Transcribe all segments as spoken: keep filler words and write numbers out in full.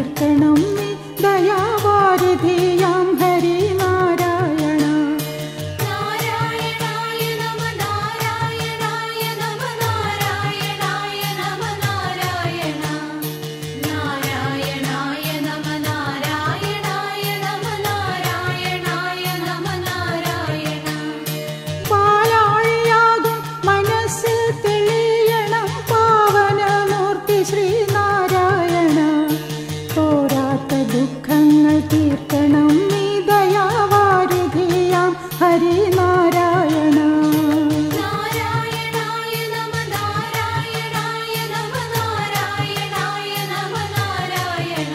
തീർക്കണം നീ ദയാവാരിധിയാം ഹരിനാരായണ. നാരായണായ നമ നാരായണായ നമ നാരായണായ നമ നാരായണ. നാരായണായ നമ നാരായണായ നമ നാരായണായ നമ നാരായണ. പാലാഴിയാകും മനസ്സിൽ തെളിയണം പാവനമൂർത്തി ശ്രീനാരായണ. തോരാത്ത ദുഃഖങ്ങൾ തീർക്കണം നീ ദയാവാരിധിയാം ഹരിനാരായണ. നാരായണായ നമ നാരായണായ നമ നാരായണായ നമ നാരായണ.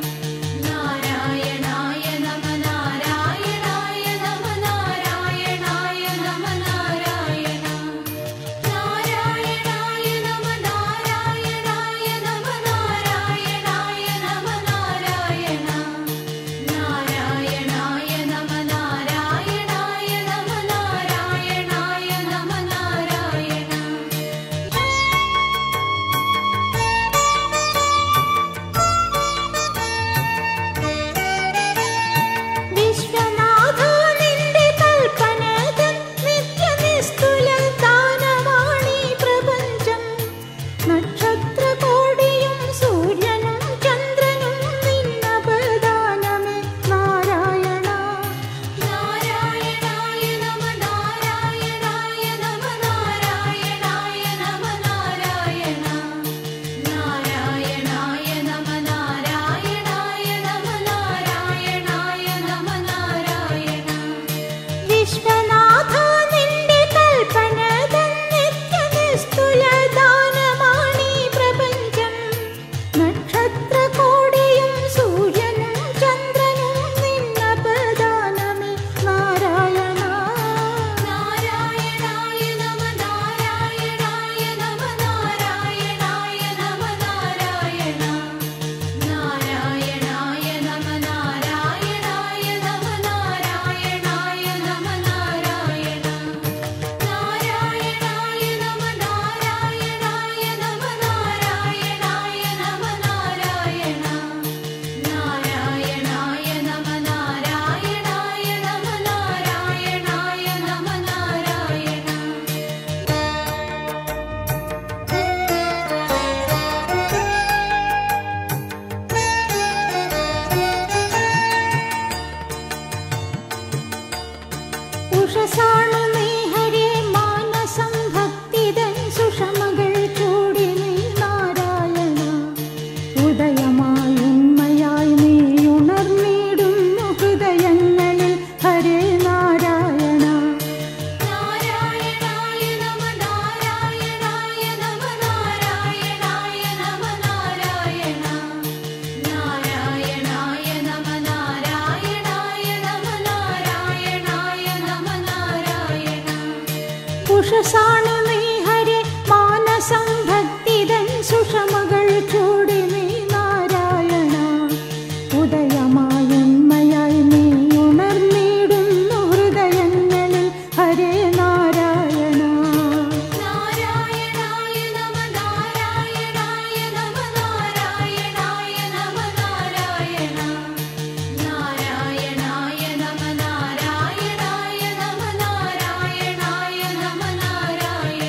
നാരായണായ നമ നാരായണായ നമ നാരായണായ നമ നാരായണ. നാരായണായ നമ നാരായണായ നമ നാരായണായ നമ നാരായണ. നാരായണായ നമ നാരായണായ നമ നാരായണായ നമ നാരായണ. വിശ്വനാഥ നിന്റെ കൽപ്പനകൾ നിത്യനിസ്തുല ദാനമാണീ പ്രപഞ്ചം. നക്ഷത്രകോടിയും സൂര്യനും ചന്ദ്രനും നിന്നപദാനമേ നാരായണ. നാരായണായ നമ നാരായണായ നമ നാരായണായ നമ നാരായണ. നാരായണായ നമ നാരായണായ നമ നാരായണായ നമ നാരായണ. വിശ്വനാഥ നിന്റെ കൽപ്പനകൾ നിത്യനിസ്തുല ദാനമാണീ പ്രപഞ്ചം. നക്ഷത്രകോടിയും സൂര്യനും ചന്ദ്രനും നിന്നപദാനമേ നാരായണ. നാരായണായ നമ നാരായണായ നമ നാരായണായ നമ നാരായണ. നാരായണായ നമ നാരായണായ നമ നാരായണായ നമ നാരായണ. നാരായണായ നമ നാരായണായ നമ നാരായണായ നമ നാരായണ. നാരായണായ നമ നാരായണായ നമ നാരായണായ നമ നാരായണ. ഉഷസാണു നീ ഹരേ മാനസം ഭക്തിതൻ സുഷമകൾ ചൂടി നീ നാരായണ. ഉദയമായി ഉന്മയായി നീ ഉണർന്നിടുന്നു ഹൃദയങ്ങളിൽ ഹരേ നാരായണ. നാരായണായ നമ നാരായണായ നമ നാരായണായ നമ നാരായണ. നാരായണായ നമ നാരായണായ നമ നാരായണായ നമ നാരായണ. ഉഷസാണു നീ ഹരേ മാനസം ഭക്തിതൻ സുഷമകൾ ചൂടി നീ നാരായണ. ഉദയമായി ഉന്മയായി നീ ഉണർന്നിടുന്നു ഹൃദയങ്ങളിൽ ഹരേ നാരായണ. നാരായണായ നമ നാരായണായ നമ നാരായണായ നമ നാരായണ. നാരായണായ നമ നാരായണായ നമ നാരായണായ നമ നാരായണ.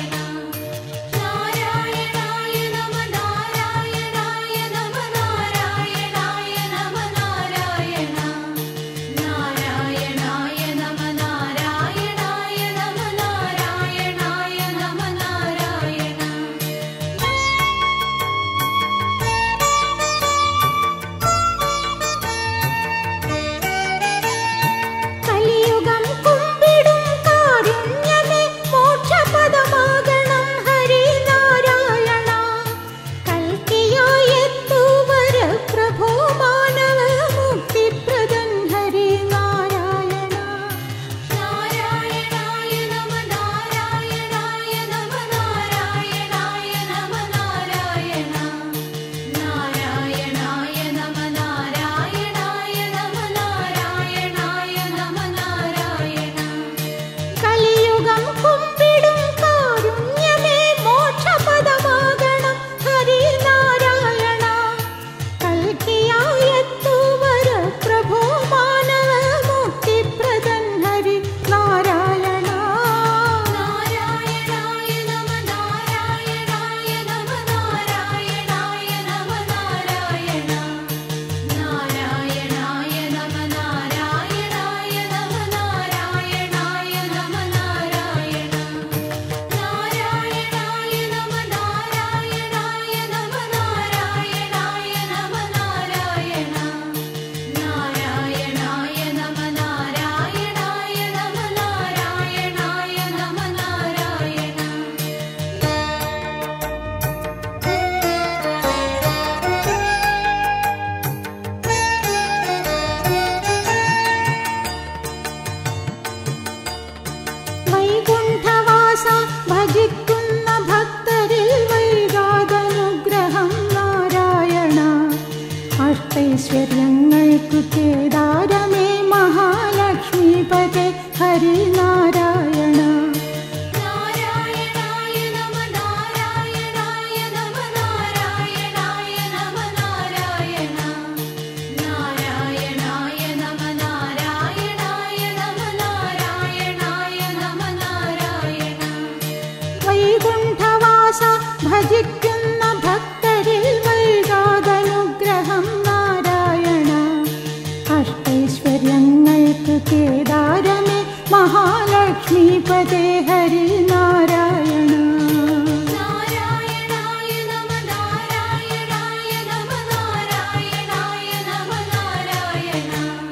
വൈകുണ്ഠവാസ ഭജിക്കുന്ന ഭക്തരിൽ വൈകാതനുഗ്രഹം നാരായണ. അഷ്ടൈശ്വര്യങ്ങൾക്കു കേദാരമേ മഹാലക്ഷ്മീപതേ ഹരിനാരായണ. നാരായണായ നമ നാരായണായ നമ നാരായണായ നമ നാരായണ. നാരായണായ നമ നാരായണായ നമ നാരായണായ നമ നാരായണ. വൈകുണ്ഠവാസ ഭജിക്കുന്ന ഭക്തരിൽ വൈകാതനുഗ്രഹം നാരായണ. അഷ്ടൈശ്വര്യങ്ങൾക്ക് കേദാരമേ മഹാലക്ഷ്മീപതേ ഹരിനാരായണ. നാരായണായ നമ നാരായണായ നമ നാരായണായ നമ നാരായണ.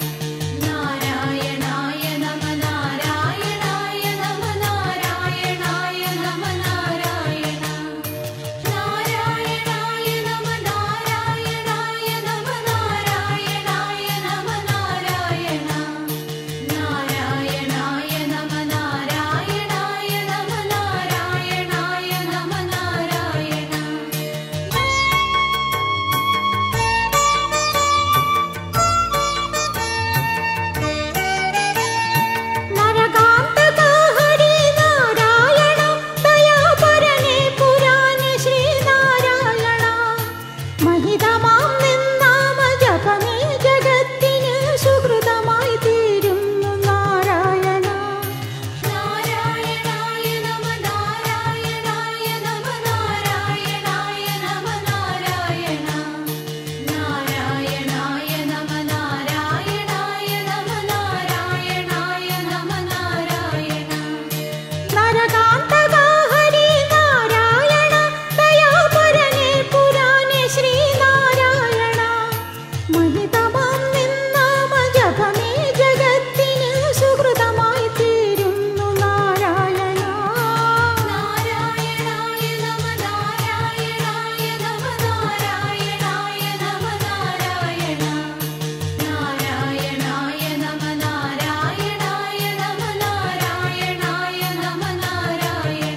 നാരായണായ നമ നാരായണായ നമ നാരായണായ നമ നാരായണ. നാരായണായ നമ നാരായണായ നമ നാരായണായ നമ നാരായണ. നാരായണായ നമ നാരായണായ നമ നാരായണായ നമ നാരായണ. നരകാന്തക ഹരിനാരായണ ദയാപരനേ പുരാണേ ശ്രീനാരായണ. മഹിതമാം നിന്നാമ ജപമേ ജഗത്തിന് സുഹൃതമായി തീരുന്നു നാരായണ. നാരായണായ നമ നാരായണായ നമ നാരായണായ നമ നാരായണ. നാരായണായ നമ നാരായണായ നമ നാരായണായ നമ നാരായണ. നരകാന്തക ഹരിനാരായണ ദയാപരനേ പുരാണേ ശ്രീനാരായണ. മഹിതമാം നിന്നാമ ജപമേ ജഗത്തിന് സുഹൃതമായി തീരുന്നു നാരായണ. നാരായണായ നമ നാരായണായ നമ നാരായണായ നമ നാരായണ. നാരായണായ നമ നാരായണായ നമ നാരായണായ നമ നാരായണ.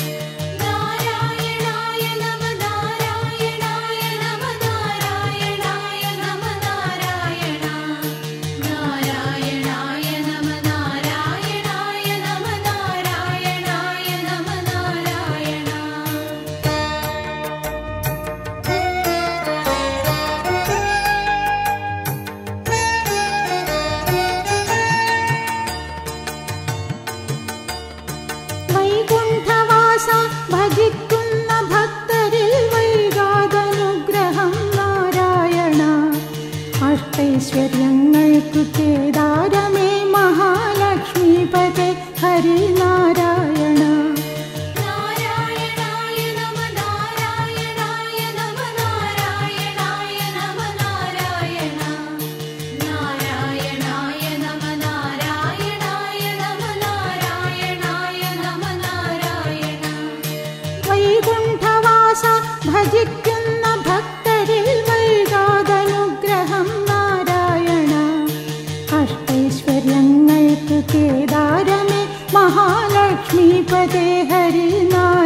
നാരായണായ നമ നാരായണായ നമ നാരായണായ നമ നാരായണ. നാരായണായ നമ നാരായണായ നമ നാരായണായ നമ നാരായണ. വൈകുണ്ഠവാസ ഭജിക്കുന്ന ഭക്തരിൽ വൈകാതനുഗ്രഹം നാരായണ. അഷ്ടൈശ്വര്യങ്ങൾക്ക് കേദാരമേ മഹാലക്ഷ്മീപതേ ഹരിനാരായണ. നാരായണായ നമ നാരായണായ നമ നാരായണായ നമ നാരായണ. നാരായണായ നമ നാരായണായ നമ നാരായണായ നമ നാരായണ. വൈകുണ്ഠവാസ ഭജിക്കുന്ന ഭക്തരിൽ വൈകാതനുഗ്രഹം നാരായണ. അഷ്ടൈശ്വര്യങ്ങൾക്ക് കേദാരമേ മഹാലക്ഷ്മീപതേ ഹരിനാരായണ.